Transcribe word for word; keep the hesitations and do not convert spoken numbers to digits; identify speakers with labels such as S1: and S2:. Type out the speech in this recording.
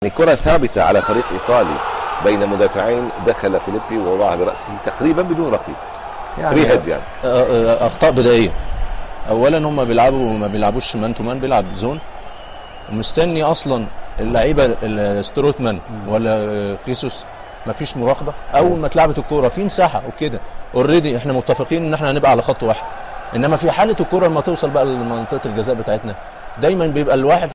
S1: كرة ثابتة على فريق إيطالي بين مدافعين، دخل فيليبي ووضعها برأسه تقريبا بدون رقيب، يعني فري هيد. يعني
S2: أخطاء بدائية. أولا هم بيلعبوا ما بيلعبوش مان تو مان، بيلعب زون، ومستني أصلا اللعيبة ستروتمان ولا خيسوس ما فيش مراقبة. أول ما اتلعبت الكورة في مساحة وكده اوريدي احنا متفقين إن احنا هنبقى على خط واحد، إنما في حالة الكورة لما توصل بقى لمنطقة الجزاء بتاعتنا دايما بيبقى الواحد